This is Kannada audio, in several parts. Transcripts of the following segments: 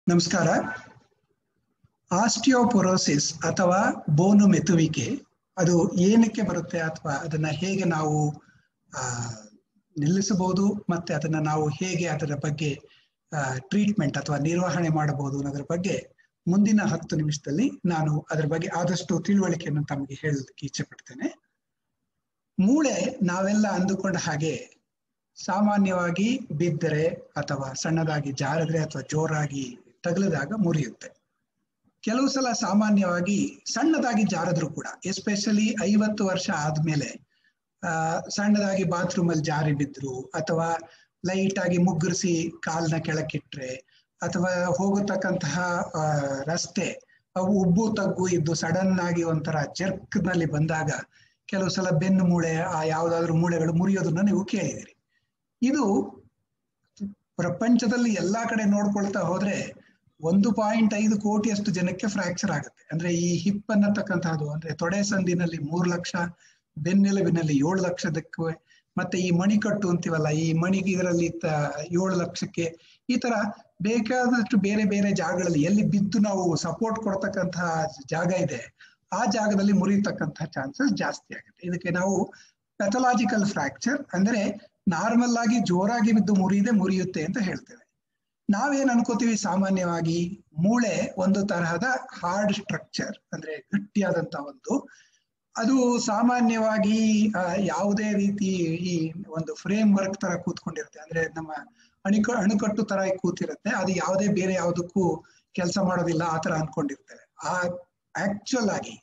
ನಮಸ್ಕಾರ. ಆಸ್ಟಿಯೋಪೊರೋಸಿಸ್ ಅಥವಾ ಬೋನು ಮೆತ್ತುವಿಕೆ ಅದು ಏನಕ್ಕೆ ಬರುತ್ತೆ ಅಥವಾ ಅದನ್ನ ಹೇಗೆ ನಾವು ನಿಲ್ಲಿಸಬಹುದು ಮತ್ತೆ ಅದನ್ನ ನಾವು ಹೇಗೆ ಅದರ ಬಗ್ಗೆ ಟ್ರೀಟ್ಮೆಂಟ್ ಅಥವಾ ನಿರ್ವಹಣೆ ಮಾಡಬಹುದು ಅನ್ನೋದ್ರ ಬಗ್ಗೆ ಮುಂದಿನ 10 ನಿಮಿಷದಲ್ಲಿ ನಾನು ಅದರ ಬಗ್ಗೆ ಆದಷ್ಟು ತಿಳುವಳಿಕೆಯನ್ನು ತಮಗೆ ಹೇಳಲಿಕ್ಕೆ ಇಚ್ಛೆ ಪಡ್ತೇನೆ. ಮೂಳೆ ನಾವೆಲ್ಲ ಅಂದುಕೊಂಡ ಹಾಗೆ ಸಾಮಾನ್ಯವಾಗಿ ಬಿದ್ದರೆ ಅಥವಾ ಸಣ್ಣದಾಗಿ ಜಾರಿದ್ರೆ ಅಥವಾ ಜೋರಾಗಿ ತಗಲಿದಾಗ ಮುರಿಯುತ್ತೆ. ಕೆಲವು ಸಲ ಸಾಮಾನ್ಯವಾಗಿ ಸಣ್ಣದಾಗಿ ಜಾರಿದ್ರು ಕೂಡ, ಎಸ್ಪೆಷಲಿ 50 ವರ್ಷ ಆದ್ಮೇಲೆ ಸಣ್ಣದಾಗಿ ಬಾತ್ರೂಮ್ ಅಲ್ಲಿ ಜಾರಿ ಬಿದ್ರು ಅಥವಾ ಲೈಟ್ ಆಗಿ ಮುಗ್ಗರಿಸಿ ಕಾಲ್ನ ಕೆಳಕ್ಕಿಟ್ರೆ ಅಥವಾ ಹೋಗತಕ್ಕಂತಹ ರಸ್ತೆ ಅವು ಉಬ್ಬು ತಗ್ಗು ಇದ್ದು ಸಡನ್ ಆಗಿ ಒಂಥರ ಜರ್ಕ್ ನಲ್ಲಿ ಬಂದಾಗ ಕೆಲವು ಸಲ ಬೆನ್ನು ಮೂಳೆ ಯಾವ್ದಾದ್ರು ಮೂಳೆಗಳು ಮುರಿಯೋದನ್ನ ನೀವು ಕೇಳಿದಿರಿ. ಇದು ಪ್ರಪಂಚದಲ್ಲಿ ಎಲ್ಲಾ ಕಡೆ ನೋಡ್ಕೊಳ್ತಾ ಹೋದ್ರೆ 1.5 ಕೋಟಿಯಷ್ಟು ಜನಕ್ಕೆ ಫ್ರಾಕ್ಚರ್ ಆಗುತ್ತೆ. ಅಂದ್ರೆ ಈ ಹಿಪ್ ಅನ್ನತಕ್ಕಂಥದ್ದು ಅಂದ್ರೆ ತೊಡೆ ಸಂದಿನಲ್ಲಿ 3 ಲಕ್ಷ, ಬೆನ್ನೆಲುಬಿನಲ್ಲಿ 7 ಲಕ್ಷದಕ್ಕೆ, ಮತ್ತೆ ಈ ಮಣಿಕಟ್ಟು ಅಂತೀವಲ್ಲ ಈ ಮಣಿಗೆ ಇದರಲ್ಲಿ 7 ಲಕ್ಷಕ್ಕೆ, ಈ ತರ ಬೇಕಾದಷ್ಟು ಬೇರೆ ಬೇರೆ ಜಾಗಗಳಲ್ಲಿ ಎಲ್ಲಿ ಬಿದ್ದು ನಾವು ಸಪೋರ್ಟ್ ಕೊಡ್ತಕ್ಕಂತಹ ಜಾಗ ಇದೆ ಆ ಜಾಗದಲ್ಲಿ ಮುರಿಯತಕ್ಕಂತಹ ಚಾನ್ಸಸ್ ಜಾಸ್ತಿ ಆಗುತ್ತೆ. ಇದಕ್ಕೆ ನಾವು ಪ್ಯಾಥಲಾಜಿಕಲ್ ಫ್ರಾಕ್ಚರ್ ಅಂದ್ರೆ ನಾರ್ಮಲ್ ಆಗಿ ಜೋರಾಗಿ ಬಿದ್ದು ಮುರಿಯುತ್ತೆ ಅಂತ ಹೇಳ್ತೇವೆ. ನಾವೇನ್ ಅನ್ಕೋತೀವಿ, ಸಾಮಾನ್ಯವಾಗಿ ಮೂಳೆ ಒಂದು ತರಹದ ಹಾರ್ಡ್ ಸ್ಟ್ರಕ್ಚರ್ ಅಂದ್ರೆ ಗಟ್ಟಿಯಾದಂತ ಅದು ಸಾಮಾನ್ಯವಾಗಿ ಯಾವುದೇ ರೀತಿ ಈ ಒಂದು ಫ್ರೇಮ್ ವರ್ಕ್ ತರ ಕೂತ್ಕೊಂಡಿರುತ್ತೆ. ಅಂದ್ರೆ ನಮ್ಮ ಅಣುಕಟ್ಟು ತರ ಕೂತಿರುತ್ತೆ. ಅದು ಯಾವುದೇ ಬೇರೆ ಯಾವುದಕ್ಕೂ ಕೆಲಸ ಮಾಡೋದಿಲ್ಲ ಆ ತರ ಅನ್ಕೊಂಡಿರ್ತೇವೆ. ಆಕ್ಚುಯಲ್ ಆಗಿ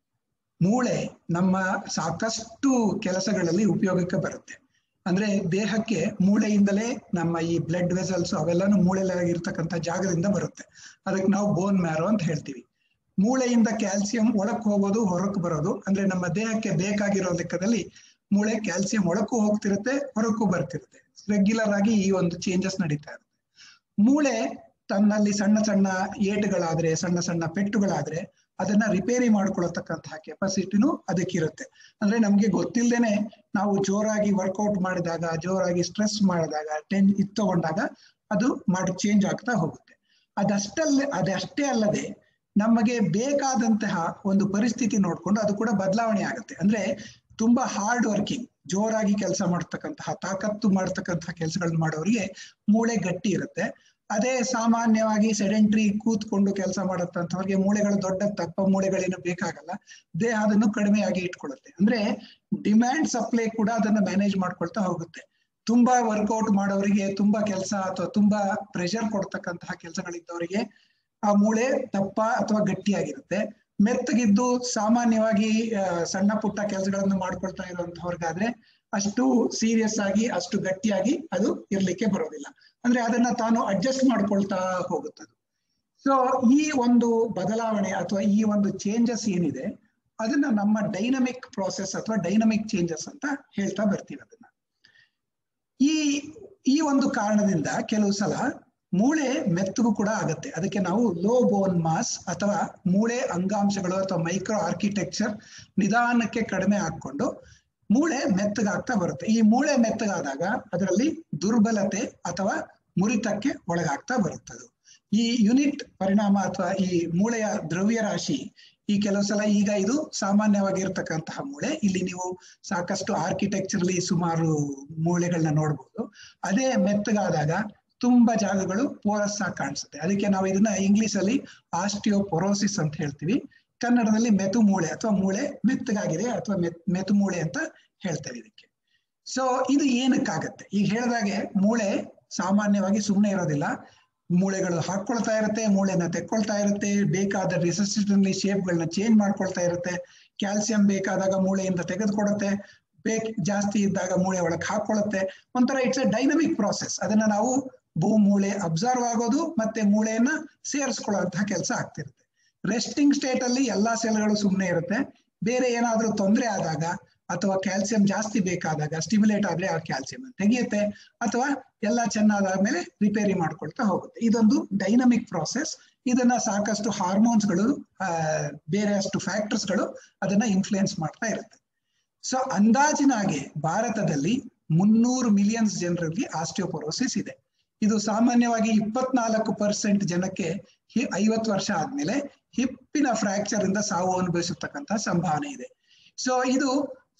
ಮೂಳೆ ನಮ್ಮ ಸಾಕಷ್ಟು ಕೆಲಸಗಳಲ್ಲಿ ಉಪಯೋಗಕ್ಕೆ ಬರುತ್ತೆ. ಅಂದ್ರೆ ದೇಹಕ್ಕೆ ಮೂಳೆಯಿಂದಲೇ ನಮ್ಮ ಈ ಬ್ಲಡ್ ವೆಸಲ್ಸ್ ಅವೆಲ್ಲಾನು ಮೂಳೆಲಾಗಿರ್ತಕ್ಕಂಥ ಜಾಗದಿಂದ ಬರುತ್ತೆ. ಅದಕ್ಕೆ ನಾವು ಬೋನ್ ಮ್ಯಾರೋ ಅಂತ ಹೇಳ್ತೀವಿ. ಮೂಳೆಯಿಂದ ಕ್ಯಾಲ್ಸಿಯಂ ಒಳಕ್ ಹೋಗೋದು ಹೊರಕ್ಕೆ ಬರೋದು, ಅಂದ್ರೆ ನಮ್ಮ ದೇಹಕ್ಕೆ ಬೇಕಾಗಿರೋ ಲೆಕ್ಕದಲ್ಲಿ ಮೂಳೆ ಕ್ಯಾಲ್ಸಿಯಂ ಒಳಕ್ಕೂ ಹೋಗ್ತಿರುತ್ತೆ ಹೊರಕ್ಕೂ ಬರ್ತಿರುತ್ತೆ. ರೆಗ್ಯುಲರ್ ಆಗಿ ಈ ಒಂದು ಚೇಂಜಸ್ ನಡೀತಾ ಇರುತ್ತೆ. ಮೂಳೆ ತನ್ನಲ್ಲಿ ಸಣ್ಣ ಸಣ್ಣ ಏಟುಗಳಾದ್ರೆ, ಸಣ್ಣ ಸಣ್ಣ ಪೆಟ್ಟುಗಳಾದ್ರೆ ಅದನ್ನ ರಿಪೇರಿ ಮಾಡ್ಕೊಳತಕ್ಕಂತಹ ಕೆಪಾಸಿಟಿನೂ ಅದಕ್ಕಿರುತ್ತೆ. ಅಂದ್ರೆ ನಮ್ಗೆ ಗೊತ್ತಿಲ್ಲದೇನೆ ನಾವು ಜೋರಾಗಿ ವರ್ಕೌಟ್ ಮಾಡಿದಾಗ, ಜೋರಾಗಿ ಸ್ಟ್ರೆಸ್ ಮಾಡಿದಾಗ, ತಗೊಂಡಾಗ ಅದು ಚೇಂಜ್ ಆಗ್ತಾ ಹೋಗುತ್ತೆ. ಅದಷ್ಟೇ ಅಲ್ಲದೆ ನಮಗೆ ಬೇಕಾದಂತಹ ಒಂದು ಪರಿಸ್ಥಿತಿ ನೋಡ್ಕೊಂಡು ಅದು ಕೂಡ ಬದಲಾವಣೆ ಆಗುತ್ತೆ. ಅಂದ್ರೆ ತುಂಬಾ ಹಾರ್ಡ್ ವರ್ಕಿಂಗ್, ಜೋರಾಗಿ ಕೆಲಸ ಮಾಡ್ತಕ್ಕಂತಹ, ತಾಕತ್ತು ಮಾಡ್ತಕ್ಕಂತಹ ಕೆಲಸಗಳನ್ನ ಮಾಡೋರಿಗೆ ಮೂಳೆ ಗಟ್ಟಿ ಇರುತ್ತೆ. ಅದೇ ಸಾಮಾನ್ಯವಾಗಿ ಸೆಡೆಂಟ್ರಿ ಕೂತ್ಕೊಂಡು ಕೆಲಸ ಮಾಡತ್ತಂಥವ್ರಿಗೆ ಮೂಳೆಗಳು ದೊಡ್ಡ ದಪ್ಪ ಮೂಳೆಗಳೇನು ಬೇಕಾಗಲ್ಲ, ದೇಹ ಅದನ್ನು ಕಡಿಮೆಯಾಗಿ ಇಟ್ಕೊಳ್ಳುತ್ತೆ. ಅಂದ್ರೆ ಡಿಮ್ಯಾಂಡ್ ಸಪ್ಲೈ ಕೂಡ ಅದನ್ನ ಮ್ಯಾನೇಜ್ ಮಾಡ್ಕೊಳ್ತಾ ಹೋಗುತ್ತೆ. ತುಂಬಾ ವರ್ಕೌಟ್ ಮಾಡೋರಿಗೆ, ತುಂಬಾ ಕೆಲಸ ಅಥವಾ ತುಂಬಾ ಪ್ರೆಷರ್ ಕೊಡ್ತಕ್ಕಂತಹ ಕೆಲಸಗಳಿದ್ದವರಿಗೆ ಆ ಮೂಳೆ ದಪ್ಪ ಅಥವಾ ಗಟ್ಟಿಯಾಗಿರುತ್ತೆ. ಮೆತ್ತಗಿದ್ದು ಸಾಮಾನ್ಯವಾಗಿ ಸಣ್ಣ ಪುಟ್ಟ ಕೆಲಸಗಳನ್ನು ಮಾಡ್ಕೊಳ್ತಾ ಇರುವಂತವ್ರಿಗಾದ್ರೆ ಅಷ್ಟು ಸೀರಿಯಸ್ ಆಗಿ ಅಷ್ಟು ಗಟ್ಟಿಯಾಗಿ ಅದು ಇರ್ಲಿಕ್ಕೆ ಬರೋದಿಲ್ಲ. ಅಂದ್ರೆ ಅದನ್ನ ತಾನು ಅಡ್ಜಸ್ಟ್ ಮಾಡ್ಕೊಳ್ತಾ ಹೋಗುತ್ತದೆ. ಸೊ ಈ ಒಂದು ಬದಲಾವಣೆ ಅಥವಾ ಈ ಒಂದು ಚೇಂಜಸ್ ಏನಿದೆ ಅದನ್ನ ನಮ್ಮ ಡೈನಮಿಕ್ ಪ್ರೋಸೆಸ್ ಅಥವಾ ಡೈನಮಿಕ್ ಚೇಂಜಸ್ ಅಂತ ಹೇಳ್ತಾ ಬರ್ತೀವಿ. ಅದನ್ನ ಈ ಒಂದು ಕಾರಣದಿಂದ ಕೆಲವು ಸಲ ಮೂಳೆ ಮೆತ್ತಗೂ ಕೂಡ ಆಗತ್ತೆ. ಅದಕ್ಕೆ ನಾವು ಲೋ ಬೋನ್ ಮಾಸ್ ಅಥವಾ ಮೂಳೆ ಅಂಗಾಂಶಗಳು ಅಥವಾ ಮೈಕ್ರೋ ಆರ್ಕಿಟೆಕ್ಚರ್ ನಿಧಾನಕ್ಕೆ ಕಡಿಮೆ ಹಾಕೊಂಡು ಮೂಳೆ ಮೆತ್ತಗಾಗ್ತಾ ಬರುತ್ತೆ. ಈ ಮೂಳೆ ಮೆತ್ತಗಾದಾಗ ಅದರಲ್ಲಿ ದುರ್ಬಲತೆ ಅಥವಾ ಮುರಿತಕ್ಕೆ ಒಳಗಾಗ್ತಾ ಬರುತ್ತದೆ. ಈ ಯೂನಿಟ್ ಪರಿಣಾಮ ಅಥವಾ ಈ ಮೂಳೆಯ ದ್ರವ್ಯರಾಶಿ ಈ ಕೆಲವು ಸಲ ಈಗ ಇದು ಸಾಮಾನ್ಯವಾಗಿರ್ತಕ್ಕಂತಹ ಮೂಳೆ. ಇಲ್ಲಿ ನೀವು ಸಾಕಷ್ಟು ಆರ್ಕಿಟೆಕ್ಚರ್ಲಿ ಸುಮಾರು ಮೂಳೆಗಳನ್ನ ನೋಡ್ಬೋದು. ಅದೇ ಮೆತ್ತಗಾದಾಗ ತುಂಬಾ ಜಾಗಗಳು ಪೋರಸ್ ಆಗಿ ಕಾಣಿಸುತ್ತೆ. ಅದಕ್ಕೆ ನಾವು ಇದನ್ನ ಇಂಗ್ಲಿಷ್ ಅಲ್ಲಿ ಆಸ್ಟಿಯೋಪೊರೋಸಿಸ್ ಅಂತ ಹೇಳ್ತೀವಿ. ಕನ್ನಡದಲ್ಲಿ ಮೆತು ಮೂಳೆ ಅಥವಾ ಮೂಳೆ ಮೆತ್ತಗಾಗಿದೆ ಅಥವಾ ಮೆತು ಮೂಳೆ ಅಂತ ಹೇಳ್ತೇವೆ ಇದಕ್ಕೆ. ಸೊ ಇದು ಏನಕ್ಕಾಗತ್ತೆ? ಈಗ ಹೇಳಿದಾಗೆ ಮೂಳೆ ಸಾಮಾನ್ಯವಾಗಿ ಸುಮ್ಮನೆ ಇರೋದಿಲ್ಲ. ಮೂಳೆಗಳು ಹಾಕೊಳ್ತಾ ಇರುತ್ತೆ, ಮೂಳೆನ ತೆಕ್ಕೊಳ್ತಾ ಇರುತ್ತೆ, ಬೇಕಾದ ರಿಸಸ್ಟೆನ್ಲಿ ಶೇಪ್ಗಳನ್ನ ಚೇಂಜ್ ಮಾಡ್ಕೊಳ್ತಾ ಇರುತ್ತೆ. ಕ್ಯಾಲ್ಸಿಯಂ ಬೇಕಾದಾಗ ಮೂಳೆಯಿಂದ ತೆಗೆದುಕೊಡುತ್ತೆ, ಜಾಸ್ತಿ ಇದ್ದಾಗ ಮೂಳೆ ಒಳಗೆ ಹಾಕೊಳ್ಳುತ್ತೆ. ಒಂಥರ ಇಟ್ಸ್ ಎ ಡೈನಮಿಕ್ ಪ್ರಾಸೆಸ್. ಅದನ್ನ ನಾವು ಮೂಳೆ ಅಬ್ಸರ್ವ್ ಆಗೋದು ಮತ್ತೆ ಮೂಳೆಯನ್ನ ಸೇರಿಸ್ಕೊಳ್ಳುವಂತಹ ಕೆಲಸ ಆಗ್ತಿರುತ್ತೆ. ರೆಸ್ಟಿಂಗ್ ಸ್ಟೇಟ್ ಅಲ್ಲಿ ಎಲ್ಲಾ ಸೆಲ್ಗಳು ಸುಮ್ಮನೆ ಇರುತ್ತೆ. ಬೇರೆ ಏನಾದ್ರೂ ತೊಂದರೆ ಆದಾಗ ಅಥವಾ ಕ್ಯಾಲ್ಸಿಯಂ ಜಾಸ್ತಿ ಬೇಕಾದಾಗ ಸ್ಟಿಮ್ಯುಲೇಟ್ ಆದ್ರೆ ಆ ಕ್ಯಾಲ್ಸಿಯಂ ತೆಗೆಯುತ್ತೆ ಅಥವಾ ಎಲ್ಲ ಚೆನ್ನಾದಾದ್ಮೇಲೆ ರಿಪೇರಿ ಮಾಡ್ಕೊಳ್ತಾ ಹೋಗುತ್ತೆ. ಇದೊಂದು ಡೈನಮಿಕ್ ಪ್ರಾಸೆಸ್. ಇದನ್ನ ಸಾಕಷ್ಟು ಹಾರ್ಮೋನ್ಸ್ಗಳು, ಬೇರೆ ಅಷ್ಟು ಫ್ಯಾಕ್ಟರ್ಸ್ಗಳು ಅದನ್ನ ಇನ್ಫ್ಲುಯೆನ್ಸ್ ಮಾಡ್ತಾ ಇರುತ್ತೆ. ಸೊ ಅಂದಾಜಿನಾಗೆ ಭಾರತದಲ್ಲಿ 300 ಮಿಲಿಯನ್ಸ್ ಜನರಲ್ಲಿ ಆಸ್ಟಿಯೋಪೊರೋಸಿಸ್ ಇದೆ. ಇದು ಸಾಮಾನ್ಯವಾಗಿ 24% ಜನಕ್ಕೆ 50 ವರ್ಷ ಆದ್ಮೇಲೆ ಹಿಪ್ಪಿನ ಫ್ರಾಕ್ಚರ್ ಇಂದ ಸಾವು ಅನುಭವಿಸತಕ್ಕಂತಹ ಸಂಭಾವನೆ ಇದೆ. ಸೊ ಇದು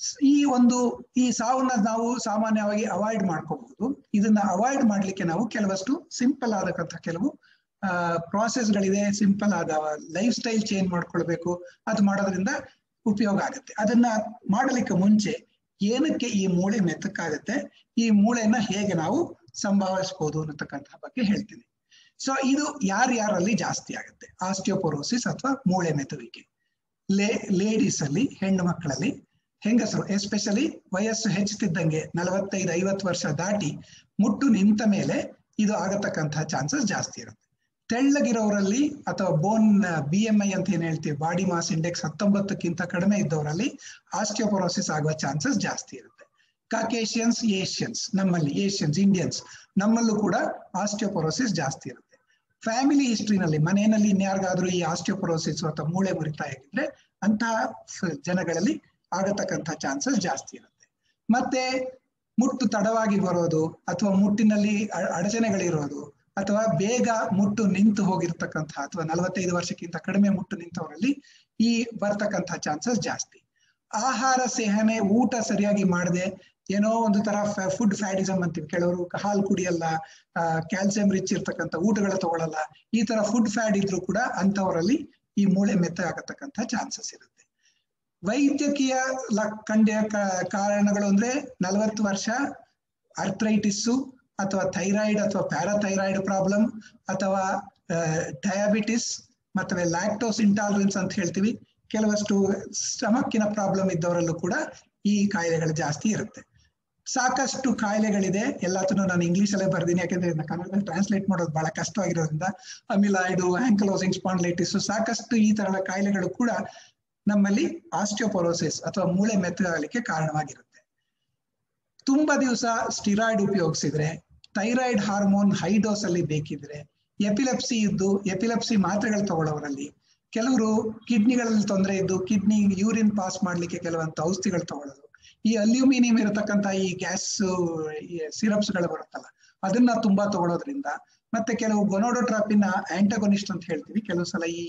ಈ ಸಾವನ್ನ ನಾವು ಸಾಮಾನ್ಯವಾಗಿ ಅವಾಯ್ಡ್ ಮಾಡ್ಕೋಬಹುದು. ಇದನ್ನ ಅವಾಯ್ಡ್ ಮಾಡ್ಲಿಕ್ಕೆ ನಾವು ಕೆಲವಷ್ಟು ಸಿಂಪಲ್ ಆದಕ್ಕಂಥ ಕೆಲವು ಪ್ರಾಸೆಸ್ಗಳಿದೆ. ಸಿಂಪಲ್ ಆದ ಲೈಫ್ ಸ್ಟೈಲ್ ಚೇಂಜ್ ಮಾಡ್ಕೊಳ್ಬೇಕು. ಅದು ಮಾಡೋದ್ರಿಂದ ಉಪಯೋಗ ಆಗುತ್ತೆ. ಅದನ್ನ ಮಾಡಲಿಕ್ಕೆ ಮುಂಚೆ ಏನಕ್ಕೆ ಈ ಮೂಳೆ ಮೆತ್ತಕ್ಕಾಗತ್ತೆ, ಈ ಮೂಳೆನ ಹೇಗೆ ನಾವು ಸಂಭಾಳಿಸಬಹುದು ಅನ್ನತಕ್ಕಂತಹ ಬಗ್ಗೆ ಹೇಳ್ತೀನಿ. ಸೊ ಇದು ಯಾರ್ಯಾರಲ್ಲಿ ಜಾಸ್ತಿ ಆಗುತ್ತೆ ಆಸ್ಟಿಯೋಪೊರೋಸಿಸ್ ಅಥವಾ ಮೂಳೆ ಮೆತ್ತುವಿಕೆ? ಲೇಡೀಸ್ ಅಲ್ಲಿ, ಹೆಣ್ಣು ಮಕ್ಕಳಲ್ಲಿ, ಹೆಂಗಸರು ಎಸ್ಪೆಷಲಿ ವಯಸ್ಸು ಹೆಚ್ಚುತ್ತಿದ್ದಂಗೆ 45-50 ವರ್ಷ ದಾಟಿ ಮುಟ್ಟು ನಿಂತ ಮೇಲೆ ಇದು ಆಗತಕ್ಕಂತಹ ಚಾನ್ಸಸ್ ಜಾಸ್ತಿ ಇರುತ್ತೆ. ತೆಳ್ಳಗಿರೋರಲ್ಲಿ ಅಥವಾ ಬೋನ್ BMI ಅಂತ ಏನ್ ಹೇಳ್ತೀವಿ, ಬಾಡಿ ಮಾಸ್ ಇಂಡೆಕ್ಸ್ 19ಕ್ಕಿಂತ ಕಡಿಮೆ ಇದ್ದವರಲ್ಲಿ ಆಸ್ಟಿಯೋಪೊರೋಸಿಸ್ ಆಗುವ ಚಾನ್ಸಸ್ ಜಾಸ್ತಿ ಇರುತ್ತೆ. ಕಾಕೇಶಿಯನ್ಸ್, ಏಷ್ಯನ್ಸ್, ನಮ್ಮಲ್ಲಿ ಏಷ್ಯನ್ಸ್, ಇಂಡಿಯನ್ಸ್, ನಮ್ಮಲ್ಲೂ ಕೂಡ ಆಸ್ಟಿಯೋಪೊರೋಸಿಸ್ ಜಾಸ್ತಿ ಇರುತ್ತೆ. ಫ್ಯಾಮಿಲಿ ಹಿಸ್ಟ್ರಿನಲ್ಲಿ, ಮನೆಯಲ್ಲಿ ಇನ್ಯಾರಿಗಾದ್ರೂ ಈ ಆಸ್ಟಿಯೋಪೊರೋಸಿಸ್ ಅಥವಾ ಮೂಳೆ ಮುರಿತ ಆಗಿದ್ರೆ ಅಂತಹ ಜನಗಳಲ್ಲಿ ಆಗತಕ್ಕಂಥ ಚಾನ್ಸಸ್ ಜಾಸ್ತಿ ಇರುತ್ತೆ. ಮತ್ತೆ ಮುಟ್ಟು ತಡವಾಗಿ ಬರೋದು ಅಥವಾ ಮುಟ್ಟಿನಲ್ಲಿ ಅಡಚಣೆಗಳಿರೋದು ಅಥವಾ ಬೇಗ ಮುಟ್ಟು ನಿಂತು ಹೋಗಿರ್ತಕ್ಕಂಥ ಅಥವಾ 45 ವರ್ಷಕ್ಕಿಂತ ಕಡಿಮೆ ಮುಟ್ಟು ನಿಂತವರಲ್ಲಿ ಈ ಬರ್ತಕ್ಕಂಥ ಚಾನ್ಸಸ್ ಜಾಸ್ತಿ. ಆಹಾರ ಸೇವನೆ, ಊಟ ಸರಿಯಾಗಿ ಮಾಡದೆ ಏನೋ ಒಂದು ತರ ಫುಡ್ ಫ್ಯಾಡಿಸಮ್ ಅಂತೀವಿ, ಕೆಲವರು ಹಾಲು ಕುಡಿಯಲ್ಲ, ಕ್ಯಾಲ್ಸಿಯಂ ರಿಚ್ ಇರ್ತಕ್ಕಂಥ ಊಟಗಳ ತಗೊಳ್ಳಲ್ಲ, ಈ ತರ ಫುಡ್ ಫ್ಯಾಡ್ ಇದ್ರೂ ಕೂಡ ಅಂತವರಲ್ಲಿ ಈ ಮೂಳೆ ಮೆತ್ತ ಆಗತಕ್ಕಂಥ ಚಾನ್ಸಸ್ ಇರುತ್ತೆ. ವೈದ್ಯಕೀಯ ಕಾರಣಗಳು ಅಂದ್ರೆ 40 ವರ್ಷ, ಅರ್ಥ್ರೈಟಿಸ್ಸು ಅಥವಾ ಥೈರಾಯ್ಡ್ ಅಥವಾ ಪ್ಯಾರಾಥೈರಾಯ್ಡ್ ಪ್ರಾಬ್ಲಮ್ ಅಥವಾ ಡಯಾಬಿಟಿಸ್ ಮತ್ತೆ ಲ್ಯಾಕ್ಟೋಸ್ ಇಂಟಾಲರೆನ್ಸ್ ಅಂತ ಹೇಳ್ತೀವಿ. ಕೆಲವಷ್ಟು ಸ್ಟಮಕ್ಕಿನ ಪ್ರಾಬ್ಲಮ್ ಇದ್ದವರಲ್ಲೂ ಕೂಡ ಈ ಕಾಯಿಲೆಗಳು ಜಾಸ್ತಿ ಇರುತ್ತೆ. ಸಾಕಷ್ಟು ಕಾಯಿಲೆಗಳಿದೆ, ಎಲ್ಲದನ್ನು ನಾನು ಇಂಗ್ಲಿಷ್ ಅಲ್ಲೇ ಬರ್ದೀನಿ, ಯಾಕಂದ್ರೆ ಕನ್ನಡದಲ್ಲಿ ಟ್ರಾನ್ಸ್ಲೇಟ್ ಮಾಡೋದು ಬಹಳ ಕಷ್ಟವಾಗಿರೋದ್ರಿಂದ. ಅಮಿಲಾಯ್ಡು, ಆಂಕಲೋಸಿಂಗ್ ಸ್ಪಾಂಡಿಲೈಟಿಸ್, ಸಾಕಷ್ಟು ಈ ತರದ ಕಾಯಿಲೆಗಳು ಕೂಡ ನಮ್ಮಲ್ಲಿ ಆಸ್ಟಿಯೋಪೊರೋಸಿಸ್ ಅಥವಾ ಮೂಳೆ ಮೆತ್ತಗಾಗಲಿಕ್ಕೆ ಕಾರಣವಾಗಿರುತ್ತೆ. ತುಂಬಾ ದಿವಸ ಸ್ಟಿರಾಯ್ಡ್ ಉಪಯೋಗಿಸಿದ್ರೆ, ಥೈರಾಯ್ಡ್ ಹಾರ್ಮೋನ್ ಹೈ ಡೋಸ್ ಅಲ್ಲಿ ಬೇಕಿದ್ರೆ, ಎಪಿಲೆಪ್ಸಿ ಇದ್ದು ಎಪಿಲೆಪ್ಸಿ ಮಾತ್ರೆಗಳು ತಗೊಳ್ಳೋರಲ್ಲಿ, ಕೆಲವರು ಕಿಡ್ನಿಗಳಲ್ಲಿ ತೊಂದರೆ ಇದ್ದು ಕಿಡ್ನಿ ಯೂರಿನ್ ಪಾಸ್ ಮಾಡ್ಲಿಕ್ಕೆ ಕೆಲವಂತ ಔಷಧಿಗಳು ತಗೊಳ್ಳೋದು, ಈ ಅಲ್ಯೂಮಿನಿಯಂ ಇರತಕ್ಕಂತ ಈ ಗ್ಯಾಸ್ ಸಿರಪ್ಸ್ ಗಳು ಬರುತ್ತಲ್ಲ ಅದನ್ನ ತುಂಬಾ ತಗೊಳ್ಳೋದ್ರಿಂದ, ಮತ್ತೆ ಕೆಲವು ಗೊನೋಡೋಟ್ರಾಪಿನ್ ಆಂಟಗೋನಿಸ್ಟ್ ಅಂತ ಹೇಳ್ತೀವಿ, ಕೆಲವು ಸಲ ಈ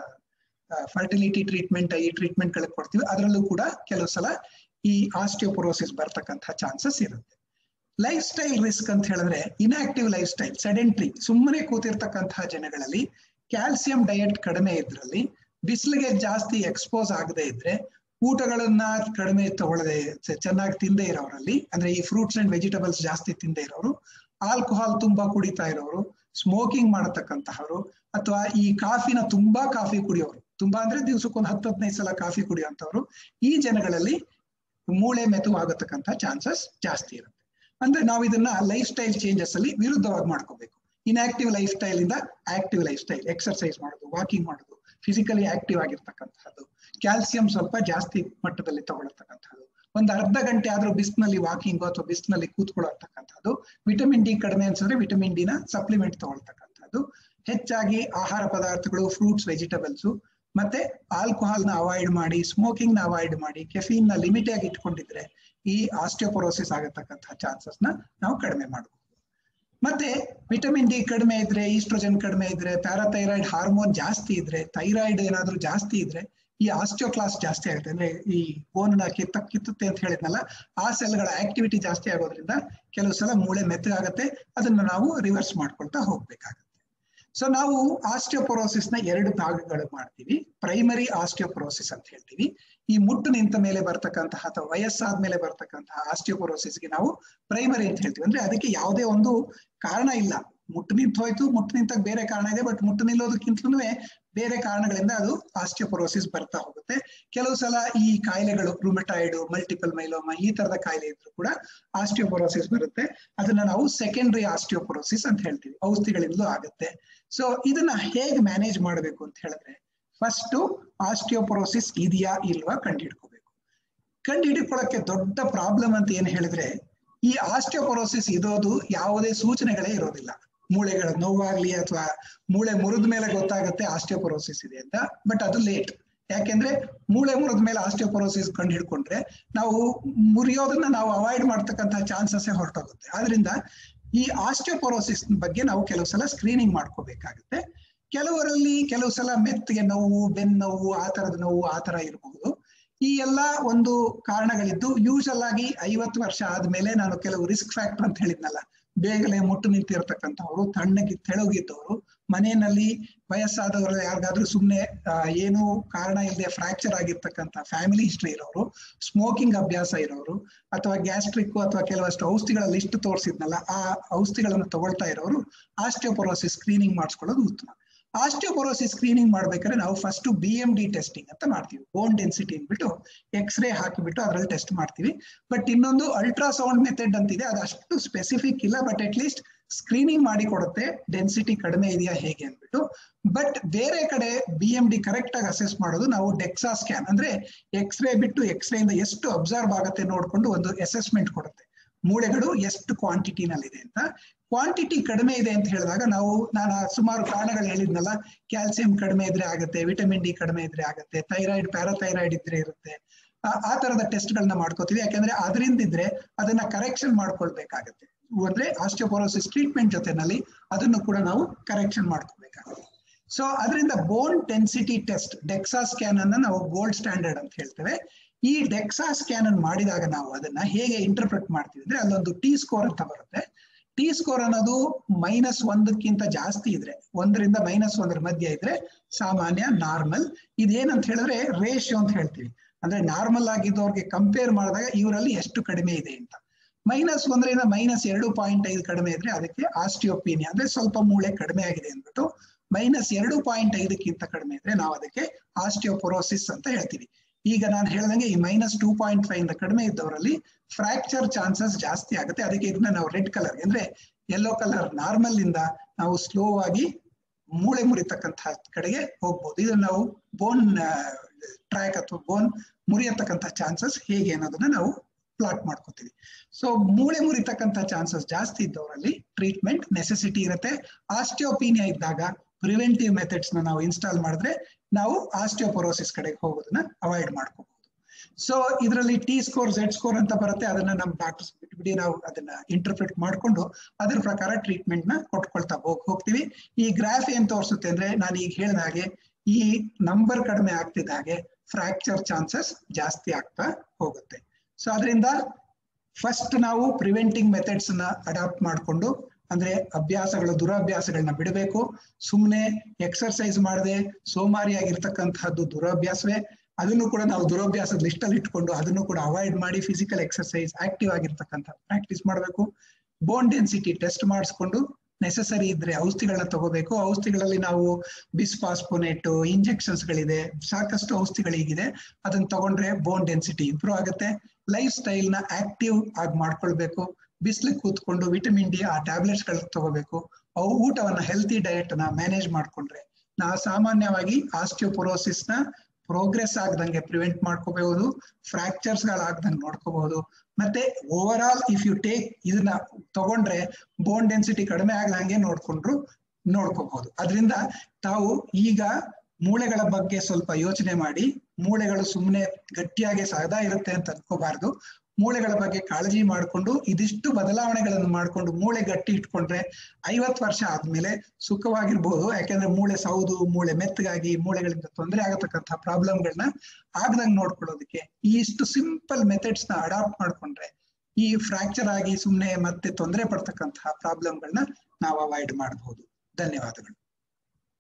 ಫರ್ಟಿಲಿಟಿ ಟ್ರೀಟ್ಮೆಂಟ್, ಈ ಟ್ರೀಟ್ಮೆಂಟ್ ಗಳಿಗೆ ಕೊಡ್ತೀವಿ, ಅದರಲ್ಲೂ ಕೂಡ ಕೆಲವು ಸಲ ಈ ಆಸ್ಟಿಯೋಪೊರೋಸಿಸ್ ಬರ್ತಕ್ಕಂಥ ಚಾನ್ಸಸ್ ಇರುತ್ತೆ. ಲೈಫ್ ಸ್ಟೈಲ್ ರಿಸ್ಕ್ ಅಂತ ಹೇಳಿದ್ರೆ, ಇನ್ಆಕ್ಟಿವ್ ಲೈಫ್ ಸ್ಟೈಲ್, ಸೆಡೆಂಟ್ರಿ, ಸುಮ್ಮನೆ ಕೂತಿರ್ತಕ್ಕಂತಹ ಜನಗಳಲ್ಲಿ, ಕ್ಯಾಲ್ಸಿಯಂ ಡಯಟ್ ಕಡಿಮೆ ಇದ್ರಲ್ಲಿ, ಬಿಸಿಲಿಗೆ ಜಾಸ್ತಿ ಎಕ್ಸ್ಪೋಸ್ ಆಗದೆ ಇದ್ರೆ, ಊಟಗಳನ್ನ ಕಡಿಮೆ ತಗೊಳ್ಳದೆ ಚೆನ್ನಾಗಿ ತಿಂದೇ ಇರೋರಲ್ಲಿ, ಅಂದ್ರೆ ಈ ಫ್ರೂಟ್ಸ್ ಅಂಡ್ ವೆಜಿಟಬಲ್ಸ್ ಜಾಸ್ತಿ ತಿಂದೇ ಇರೋರು, ಆಲ್ಕೋಹಾಲ್ ತುಂಬಾ ಕುಡಿತಾ ಇರೋರು, ಸ್ಮೋಕಿಂಗ್ ಮಾಡತಕ್ಕಂತಹವರು, ಅಥವಾ ಈ ಕಾಫಿನ ತುಂಬಾ ಕಾಫಿ ಕುಡಿಯೋರು, ತುಂಬಾ ಅಂದ್ರೆ ದಿವಸಕ್ಕೊಂದು 10-15 ಸಲ ಕಾಫಿ ಕುಡಿಯುವಂತವ್ರು, ಈ ಜನಗಳಲ್ಲಿ ಮೂಳೆ ಮೆತು ಆಗತಕ್ಕಂಥ ಚಾನ್ಸಸ್ ಜಾಸ್ತಿ ಇರುತ್ತೆ. ಅಂದ್ರೆ ನಾವು ಇದನ್ನ ಲೈಫ್ ಸ್ಟೈಲ್ ಚೇಂಜಸ್ ಅಲ್ಲಿ ವಿರುದ್ಧವಾಗಿ ಮಾಡ್ಕೋಬೇಕು. ಇನ್ಆಕ್ಟಿವ್ ಲೈಫ್ ಸ್ಟೈಲ್ ಇಂದ ಆಕ್ಟಿವ್ ಲೈಫ್ ಸ್ಟೈಲ್, ಎಕ್ಸರ್ಸೈಸ್ ಮಾಡೋದು, ವಾಕಿಂಗ್ ಮಾಡೋದು, ಫಿಸಿಕಲಿ ಆಕ್ಟಿವ್ ಆಗಿರ್ತಕ್ಕಂಥದ್ದು, ಕ್ಯಾಲ್ಸಿಯಂ ಸ್ವಲ್ಪ ಜಾಸ್ತಿ ಮಟ್ಟದಲ್ಲಿ ತಗೊಳ್ತಕ್ಕಂಥದ್ದು, ಒಂದು ಅರ್ಧ ಗಂಟೆ ಆದ್ರೂ ಬಿಸಿನಲ್ಲಿ ವಾಕಿಂಗ್ ಅಥವಾ ಬಿಸಿನಲ್ಲಿ ಕೂತ್ಕೊಳ್ಳತಕ್ಕಂಥದ್ದು, ವಿಟಮಿನ್ ಡಿ ಕಡಿಮೆ ಅನ್ಸಿದ್ರೆ ವಿಟಮಿನ್ ಡಿನ ಸಪ್ಲಿಮೆಂಟ್ ತಗೊಳ್ತಕ್ಕಂಥದ್ದು, ಹೆಚ್ಚಾಗಿ ಆಹಾರ ಪದಾರ್ಥಗಳು, ಫ್ರೂಟ್ಸ್, ವೆಜಿಟಬಲ್ಸು, ಮತ್ತೆ ಆಲ್ಕೋಹಾಲ್ ನ ಅವಾಯ್ಡ್ ಮಾಡಿ, ಸ್ಮೋಕಿಂಗ್ ನ ಅವಾಯ್ಡ್ ಮಾಡಿ, ಕೆಫೀನ್ ನ ಲಿಮಿಟ್ ಆಗಿ ಇಟ್ಕೊಂಡಿದ್ರೆ ಈ ಆಸ್ಟಿಯೋಪೊರೋಸಿಸ್ ಆಗತಕ್ಕಂತಹ ಚಾನ್ಸಸ್ ನ ನಾವು ಕಡಿಮೆ ಮಾಡಬಹುದು. ಮತ್ತೆ ವಿಟಮಿನ್ ಡಿ ಕಡಿಮೆ ಇದ್ರೆ, ಈಸ್ಟ್ರೋಜನ್ ಕಡಿಮೆ ಇದ್ರೆ, ಪ್ಯಾರಾಥೈರಾಯ್ಡ್ ಹಾರ್ಮೋನ್ ಜಾಸ್ತಿ ಇದ್ರೆ, ಥೈರಾಯ್ಡ್ ಏನಾದ್ರೂ ಜಾಸ್ತಿ ಇದ್ರೆ ಈ ಆಸ್ಟಿಯೋಕ್ಲಾಸ್ ಜಾಸ್ತಿ ಆಗುತ್ತೆ. ಅಂದ್ರೆ ಈ ಬೋನ್ ನ ಕಿತ್ತುತ್ತೆ ಅಂತ ಹೇಳಿದ್ನಲ್ಲ, ಆ ಸೆಲ್ಗಳ ಆಕ್ಟಿವಿಟಿ ಜಾಸ್ತಿ ಆಗೋದ್ರಿಂದ ಕೆಲವು ಸಲ ಮೂಳೆ ಮೆತ್ತಗಾಗತ್ತೆ. ಅದನ್ನ ನಾವು ರಿವರ್ಸ್ ಮಾಡ್ಕೊಳ್ತಾ ಹೋಗ್ಬೇಕಾಗತ್ತೆ. ಸೊ ನಾವು ಆಸ್ಟಿಯೋಪೊರೋಸಿಸ್ ನ 2 ಭಾಗಗಳು ಮಾಡ್ತೀವಿ. ಪ್ರೈಮರಿ ಆಸ್ಟಿಯೋಪೊರೋಸಿಸ್ ಅಂತ ಹೇಳ್ತೀವಿ. ಈ ಮುಟ್ಟು ನಿಂತ ಮೇಲೆ ಬರ್ತಕ್ಕಂತಹ ಅಥವಾ ವಯಸ್ಸಾದ್ಮೇಲೆ ಬರ್ತಕ್ಕಂತಹ ಆಸ್ಟಿಯೋಪೊರೋಸಿಸ್ಗೆ ನಾವು ಪ್ರೈಮರಿ ಅಂತ ಹೇಳ್ತೀವಿ. ಅಂದ್ರೆ ಅದಕ್ಕೆ ಯಾವುದೇ ಒಂದು ಕಾರಣ ಇಲ್ಲ, ಮುಟ್ಟು ನಿಂತು ಹೋಯ್ತು, ಮುಟ್ಟು ನಿಂತಾಗ ಬೇರೆ ಕಾರಣ ಇದೆ, ಬಟ್ ಮುಟ್ಟು ನಿಲ್ಲೋದಕ್ಕಿಂತಲೂ ಬೇರೆ ಕಾರಣಗಳಿಂದ ಅದು ಆಸ್ಟಿಯೋಪೊರೋಸಿಸ್ ಬರ್ತಾ ಹೋಗುತ್ತೆ. ಕೆಲವು ಸಲ ಈ ಕಾಯಿಲೆಗಳು, ರುಮಟಾಯ್ಡ್, ಮಲ್ಟಿಪಲ್ ಮೈಲೋಮಾ, ಈ ತರದ ಕಾಯಿಲೆ ಇದ್ರೂ ಕೂಡ ಆಸ್ಟಿಯೋಪೊರೋಸಿಸ್ ಬರುತ್ತೆ. ಅದನ್ನ ನಾವು ಸೆಕೆಂಡರಿ ಆಸ್ಟಿಯೋಪೊರೋಸಿಸ್ ಅಂತ ಹೇಳ್ತೀವಿ, ಔಷಧಿಗಳಿಂದಲೂ ಆಗುತ್ತೆ. ಸೊ ಇದನ್ನ ಹೇಗೆ ಮ್ಯಾನೇಜ್ ಮಾಡಬೇಕು ಅಂತ ಹೇಳಿದ್ರೆ, ಫಸ್ಟ್ ಆಸ್ಟಿಯೋಪೊರೋಸಿಸ್ ಇದೆಯಾ ಇಲ್ವಾ ಕಂಡುಹಿಡ್ಕೋಬೇಕು. ಕಂಡುಹಿಡ್ಕೊಳ್ಳೋಕೆ ದೊಡ್ಡ ಪ್ರಾಬ್ಲಮ್ ಅಂತ ಏನ್ ಹೇಳಿದ್ರೆ, ಈ ಆಸ್ಟಿಯೋಪೊರೋಸಿಸ್ ಇರೋದು ಯಾವುದೇ ಸೂಚನೆಗಳೇ ಇರೋದಿಲ್ಲ. ಮೂಳೆಗಳ ನೋವಾಗ್ಲಿ ಅಥವಾ ಮೂಳೆ ಮುರಿದ ಮೇಲೆ ಗೊತ್ತಾಗುತ್ತೆ ಆಸ್ಟಿಯೋಪೊರೋಸಿಸ್ ಇದೆ ಅಂತ, ಬಟ್ ಅದು ಲೇಟ್. ಯಾಕೆಂದ್ರೆ ಮೂಳೆ ಮುರಿದ ಮೇಲೆ ಆಸ್ಟಿಯೋಪೊರೋಸಿಸ್ ಕಂಡು ಹಿಡ್ಕೊಂಡ್ರೆ ನಾವು ಮುರಿಯೋದನ್ನ ನಾವು ಅವಾಯ್ಡ್ ಮಾಡ್ತಕ್ಕಂಥ ಚಾನ್ಸಸ್ ಹೊರಟೋಗುತ್ತೆ. ಆದ್ರಿಂದ ಈ ಆಸ್ಟಿಯೋಪೊರೋಸಿಸ್ ಬಗ್ಗೆ ನಾವು ಕೆಲವು ಸಲ ಸ್ಕ್ರೀನಿಂಗ್ ಮಾಡ್ಕೋಬೇಕಾಗುತ್ತೆ. ಕೆಲವರಲ್ಲಿ ಕೆಲವು ಸಲ ಮೆತ್ತಿಗೆ ನೋವು, ಬೆನ್ನು ನೋವು, ಆ ತರದ ನೋವು ಆ ತರ ಇರಬಹುದು. ಈ ಎಲ್ಲ ಒಂದು ಕಾರಣಗಳಿದ್ದು ಯೂಶಲ್ ಆಗಿ 50 ವರ್ಷ ಆದ್ಮೇಲೆ ನಾನು ಕೆಲವು ರಿಸ್ಕ್ ಫ್ಯಾಕ್ಟರ್ ಅಂತ ಹೇಳಿದ್ನಲ್ಲ, ಬೇಗನೆ ಮುಟ್ಟು ನಿಂತಿರ್ತಕ್ಕಂಥವ್ರು, ತೆಳುಗಿದ್ದವರು, ಮನೆಯಲ್ಲಿ ವಯಸ್ಸಾದವರು, ಯಾರಿಗಾದ್ರೂ ಸುಮ್ಮನೆ ಏನು ಕಾರಣ ಇಲ್ಲದೆ ಫ್ರಾಕ್ಚರ್ ಆಗಿರ್ತಕ್ಕಂಥ ಫ್ಯಾಮಿಲಿ ಹಿಸ್ಟ್ರಿ ಇರೋರು, ಸ್ಮೋಕಿಂಗ್ ಅಭ್ಯಾಸ ಇರೋರು, ಅಥವಾ ಗ್ಯಾಸ್ಟ್ರಿಕ್ ಅಥವಾ ಕೆಲವಷ್ಟು ಔಷಧಿಗಳ ಲಿಸ್ಟ್ ತೋರಿಸಿದ್ನಲ್ಲ ಆ ಔಷಧಿಗಳನ್ನು ತಗೊಳ್ತಾ ಇರೋರು ಆಸ್ಟಿಯೋಪೊರೋಸಿಸ್ ಸ್ಕ್ರೀನಿಂಗ್ ಮಾಡಿಸ್ಕೊಳ್ಳೋದು ಉತ್ತಮ. ಆಸ್ಟಿಯೋಪೊರೋಸಿಸ್ ಸ್ಕ್ರೀನಿಂಗ್ ಮಾಡ್ಬೇಕಾದ್ರೆ ನಾವು ಫಸ್ಟ್ BMD ಟೆಸ್ಟಿಂಗ್ ಅಂತ ಮಾಡ್ತೀವಿ. ಬೋನ್ ಡೆನ್ಸಿಟಿ ಅಂದ್ಬಿಟ್ಟು ಎಕ್ಸ್ರೇ ಹಾಕಿಬಿಟ್ಟು ಅದರಲ್ಲಿ ಟೆಸ್ಟ್ ಮಾಡ್ತೀವಿ. ಬಟ್ ಇನ್ನೊಂದು ಅಲ್ಟ್ರಾಸೌಂಡ್ ಮೆಥಡ್ ಅಂತಿದೆ, ಅದು ಅಷ್ಟು ಸ್ಪೆಸಿಫಿಕ್ ಇಲ್ಲ, ಬಟ್ ಅಟ್ ಲೀಸ್ಟ್ ಸ್ಕ್ರೀನಿಂಗ್ ಮಾಡಿ ಕೊಡುತ್ತೆ ಡೆನ್ಸಿಟಿ ಕಡಿಮೆ ಇದೆಯಾ ಹೇಗೆ ಅಂದ್ಬಿಟ್ಟು. ಬಟ್ ಬೇರೆ ಕಡೆ BMD ಕರೆಕ್ಟ್ ಆಗಿ ಅಸೆಸ್ ಮಾಡೋದು ನಾವು ಡೆಕ್ಸಾ ಸ್ಕ್ಯಾನ್, ಅಂದ್ರೆ ಎಕ್ಸ್ರೇ ಬಿಟ್ಟು ಎಕ್ಸ್ರೇ ಇಂದ ಎಷ್ಟು ಅಬ್ಸರ್ವ್ ಆಗುತ್ತೆ ನೋಡ್ಕೊಂಡು ಒಂದು ಅಸೆಸ್ಮೆಂಟ್ ಕೊಡುತ್ತೆ, ಮೂಳೆಗಳು ಎಷ್ಟು ಕ್ವಾಂಟಿಟಿನಲ್ಲಿದೆ ಅಂತ. ಕ್ವಾಂಟಿಟಿ ಕಡಿಮೆ ಇದೆ ಅಂತ ಹೇಳಿದಾಗ ನಾನು ಸುಮಾರು ಕಾರಣಗಳು ಹೇಳಿದ್ನಲ್ಲ, ಕ್ಯಾಲ್ಸಿಯಂ ಕಡಿಮೆ ಇದ್ರೆ ಆಗುತ್ತೆ, ವಿಟಮಿನ್ ಡಿ ಕಡಿಮೆ ಇದ್ರೆ ಆಗುತ್ತೆ, ಥೈರಾಯ್ಡ್ ಪ್ಯಾರಾಥೈರಾಯ್ಡ್ ಇದ್ರೆ ಇರುತ್ತೆ, ಆ ತರದ ಟೆಸ್ಟ್ ಗಳನ್ನ ಮಾಡ್ಕೋತೀವಿ. ಯಾಕಂದ್ರೆ ಅದರಿಂದ ಇದ್ರೆ ಅದನ್ನ ಕರೆಕ್ಷನ್ ಮಾಡ್ಕೊಳ್ಬೇಕಾಗತ್ತೆ. ಅಂದ್ರೆ ಆಸ್ಟಿಯೋಪೊರೋಸಿಸ್ ಟ್ರೀಟ್ಮೆಂಟ್ ಜೊತೆನಲ್ಲಿ ಅದನ್ನು ಕೂಡ ನಾವು ಕರೆಕ್ಷನ್ ಮಾಡ್ಕೋಬೇಕಾಗುತ್ತೆ. ಸೊ ಅದರಿಂದ bone density test DEXA scan ಅನ್ನ ನಾವು ಗೋಲ್ಡ್ ಸ್ಟ್ಯಾಂಡರ್ಡ್ ಅಂತ ಹೇಳ್ತೇವೆ. ಈ ಡೆಕ್ಸಾ ಸ್ಕ್ಯಾನ್ ಅನ್ನು ಮಾಡಿದಾಗ ನಾವು ಅದನ್ನ ಹೇಗೆ ಇಂಟರ್ಪ್ರೆಟ್ ಮಾಡ್ತೀವಿ ಅಂದ್ರೆ ಅಲ್ಲೊಂದು T ಸ್ಕೋರ್ ಅಂತ ಬರುತ್ತೆ. T ಸ್ಕೋರ್ ಅನ್ನೋದು -1 ಜಾಸ್ತಿ ಇದ್ರೆ, 1ರಿಂದ -1 ಮಧ್ಯ ಇದ್ರೆ ಸಾಮಾನ್ಯ, ನಾರ್ಮಲ್. ಇದೇನಂತ ಹೇಳಿದ್ರೆ ರೇಷಿಯೋ ಅಂತ ಹೇಳ್ತೀವಿ. ಅಂದ್ರೆ ನಾರ್ಮಲ್ ಆಗಿದ್ದವ್ರಿಗೆ ಕಂಪೇರ್ ಮಾಡಿದಾಗ ಇವರಲ್ಲಿ ಎಷ್ಟು ಕಡಿಮೆ ಇದೆ ಅಂತ. -1ರಿಂದ -2.5 ಕಡಿಮೆ ಇದ್ರೆ ಅದಕ್ಕೆ ಆಸ್ಟಿಯೋಪೀನಿಯಾ, ಅಂದ್ರೆ ಸ್ವಲ್ಪ ಮೂಳೆ ಕಡಿಮೆ ಆಗಿದೆ ಅಂದ್ಬಿಟ್ಟು. -2.5 ಕಡಿಮೆ ಇದ್ರೆ ನಾವು ಅದಕ್ಕೆ ಆಸ್ಟಿಯೋಪೊರೋಸಿಸ್ ಅಂತ ಹೇಳ್ತೀವಿ. ಈಗ ನಾನು ಹೇಳ್ದಂಗೆ ಈ -2.5 ಕಡಿಮೆ ಇದ್ದವರಲ್ಲಿ ಫ್ರಾಕ್ಚರ್ ಚಾನ್ಸಸ್ ಜಾಸ್ತಿ ಆಗುತ್ತೆ. ಅದಕ್ಕೆ ಇದನ್ನ ನಾವು ರೆಡ್ ಕಲರ್ ಅಂದ್ರೆ ಯೆಲ್ಲೋ ಕಲರ್ ನಾರ್ಮಲ್ ಇಂದ ನಾವು ಸ್ಲೋ ಆಗಿ ಮೂಳೆ ಮುರಿತಕ್ಕಂತಹ ಕಡೆಗೆ ಹೋಗ್ಬೋದು. ಇದನ್ನ ನಾವು ಬೋನ್ ಟ್ರ್ಯಾಕ್ ಅಥವಾ ಬೋನ್ ಮುರಿಯತಕ್ಕಂಥ ಚಾನ್ಸಸ್ ಹೇಗೆ ಅನ್ನೋದನ್ನ ನಾವು ಪ್ಲಾಟ್ ಮಾಡ್ಕೋತೀವಿ. ಸೊ ಮೂಳೆ ಮುರಿತಕ್ಕಂಥ ಚಾನ್ಸಸ್ ಜಾಸ್ತಿ ಇದ್ದವರಲ್ಲಿ ಟ್ರೀಟ್ಮೆಂಟ್ ನೆಸೆಸಿಟಿ ಇರುತ್ತೆ. ಆಸ್ಟಿಯೋಪೀನಿಯಾ ಇದ್ದಾಗ ಪ್ರಿವೆಂಟಿವ್ ಮೆಥಡ್ಸ್ ನಾವು ಇನ್ಸ್ಟಾಲ್ ಮಾಡಿದ್ರೆ ನಾವು ಆಸ್ಟಿಯೋಪೊರೋಸಿಸ್ ಕಡೆಗೆ ಹೋಗೋದನ್ನ ಅವಾಯ್ಡ್ ಮಾಡ್ಕೋಬಹುದು. ಸೊ ಇದರಲ್ಲಿ T ಸ್ಕೋರ್ Z ಸ್ಕೋರ್ ಅಂತ ಬರುತ್ತೆ, ಅದನ್ನ ನಮ್ಮ ಡಾಕ್ಟರ್ಸ್ ಬಿಟ್ಬಿಡಿ ನಾವು ಅದನ್ನ ಇಂಟರ್ಪ್ರಿಟ್ ಮಾಡ್ಕೊಂಡು ಅದ್ರ ಪ್ರಕಾರ ಟ್ರೀಟ್ಮೆಂಟ್ ನ ಕೊಟ್ಕೊಳ್ತಾ ಹೋಗ್ತೀವಿ. ಈ ಗ್ರಾಫ್ ಏನ್ ತೋರಿಸುತ್ತೆ ಅಂದ್ರೆ ನಾನು ಈಗ ಹೇಳಿದ ಹಾಗೆ ಈ ನಂಬರ್ ಕಡಿಮೆ ಆಗ್ತಿದ್ದ ಹಾಗೆ ಫ್ರಾಕ್ಚರ್ ಚಾನ್ಸಸ್ ಜಾಸ್ತಿ ಆಗ್ತಾ ಹೋಗುತ್ತೆ. ಸೊ ಅದರಿಂದ ಫಸ್ಟ್ ನಾವು ಪ್ರಿವೆಂಟಿಂಗ್ ಮೆಥಡ್ಸ್ ನ ಅಡಾಪ್ಟ್ ಮಾಡಿಕೊಂಡು, ಅಂದ್ರೆ ದುರಭ್ಯಾಸಗಳನ್ನ ಬಿಡಬೇಕು. ಸುಮ್ಮನೆ ಎಕ್ಸರ್ಸೈಸ್ ಮಾಡದೆ ಸೋಮಾರಿಯಾಗಿರ್ತಕ್ಕಂತಹದ್ದು ದುರಭ್ಯಾಸವೇ. ಅದನ್ನು ಕೂಡ ನಾವು ದುರಭ್ಯಾಸದ ಲಿಸ್ಟ್ ಅಲ್ಲಿ ಇಟ್ಕೊಂಡು ಅದನ್ನು ಕೂಡ ಅವಾಯ್ಡ್ ಮಾಡಿ ಫಿಸಿಕಲ್ ಎಕ್ಸರ್ಸೈಸ್, ಆಕ್ಟಿವ್ ಆಗಿರ್ತಕ್ಕಂಥ ಪ್ರಾಕ್ಟೀಸ್ ಮಾಡಬೇಕು. ಬೋನ್ ಡೆನ್ಸಿಟಿ ಟೆಸ್ಟ್ ಮಾಡಿಸ್ಕೊಂಡು ನೆಸೆಸರಿ ಇದ್ರೆ ಔಷಧಿಗಳನ್ನ ತಗೋಬೇಕು. ಔಷಧಿಗಳಲ್ಲಿ ನಾವು ಬಿಸ್ಫಾಸ್ಫೋನೇಟ್ ಇಂಜೆಕ್ಷನ್ಸ್ ಗಳಿದೆ, ಸಾಕಷ್ಟು ಔಷಧಿಗಳೀಗಿದೆ. ಅದನ್ನ ತಗೊಂಡ್ರೆ ಬೋನ್ ಡೆನ್ಸಿಟಿ ಇಂಪ್ರೂವ್ ಆಗುತ್ತೆ. ಲೈಫ್ ಸ್ಟೈಲ್ ನ ಆಕ್ಟಿವ್ ಆಗಿ ಮಾಡ್ಕೊಳ್ಬೇಕು. ಬಿಸಿಲಿಗೆ ಕೂತ್ಕೊಂಡು ವಿಟಮಿನ್ ಡಿ ಆ ಟ್ಯಾಬ್ಲೆಟ್ಸ್ ಗಳು ತಗೋಬೇಕು. ಊಟವನ್ನ ಹೆಲ್ತಿ ಡಯಟ್ ನ ಮ್ಯಾನೇಜ್ ಮಾಡ್ಕೊಂಡ್ರೆ ನಾವು ಸಾಮಾನ್ಯವಾಗಿ ಆಸ್ಟಿಯೋಪೊರೋಸಿಸ್ ನ ಪ್ರೋಗ್ರೆಸ್ ಆಗದಂಗೆ ಪ್ರಿವೆಂಟ್ ಮಾಡ್ಕೋಬಹುದು, ಫ್ರಾಕ್ಚರ್ಸ್ ಗಳಾಗದಂಗೆ ನೋಡ್ಕೋಬಹುದು. ಮತ್ತೆ overall if you take ಇದನ್ನ ತಗೊಂಡ್ರೆ ಬೋನ್ ಡೆನ್ಸಿಟಿ ಕಡಿಮೆ ಆಗದಂಗೆ ನೋಡ್ಕೋಬಹುದು. ಅದರಿಂದ ತಾವು ಈಗ ಮೂಳೆಗಳ ಬಗ್ಗೆ ಸ್ವಲ್ಪ ಯೋಚನೆ ಮಾಡಿ, ಮೂಳೆಗಳು ಸುಮ್ಮನೆ ಗಟ್ಟಿಯಾಗಿ ಸದಾ ಇರುತ್ತೆ ಅಂತ ಅನ್ಕೋಬಾರ್ದು. ಮೂಳೆಗಳ ಬಗ್ಗೆ ಕಾಳಜಿ ಮಾಡಿಕೊಂಡು ಇದಿಷ್ಟು ಬದಲಾವಣೆಗಳನ್ನು ಮಾಡಿಕೊಂಡು ಮೂಳೆ ಗಟ್ಟಿ ಇಟ್ಕೊಂಡ್ರೆ 50 ವರ್ಷ ಆದ್ಮೇಲೆ ಸುಖವಾಗಿರ್ಬೋದು. ಯಾಕೆಂದ್ರೆ ಮೂಳೆ ಸೌದು, ಮೂಳೆ ಮೆತ್ತಗಾಗಿ, ಮೂಳೆಗಳಿಂದ ತೊಂದರೆ ಆಗತಕ್ಕಂತಹ ಪ್ರಾಬ್ಲಮ್ಗಳನ್ನ ಆಗದಂಗೆ ನೋಡ್ಕೊಳ್ಳೋದಕ್ಕೆ ಈ ಇಷ್ಟು ಸಿಂಪಲ್ ಮೆಥಡ್ಸ್ ನ ಅಡಾಪ್ಟ್ ಮಾಡ್ಕೊಂಡ್ರೆ ಈ ಫ್ರಾಕ್ಚರ್ ಆಗಿ ಸುಮ್ಮನೆ ಮತ್ತೆ ತೊಂದರೆ ಪಡ್ತಕ್ಕಂತಹ ಪ್ರಾಬ್ಲಮ್ಗಳನ್ನ ನಾವು ಅವಾಯ್ಡ್ ಮಾಡಬಹುದು. ಧನ್ಯವಾದಗಳು.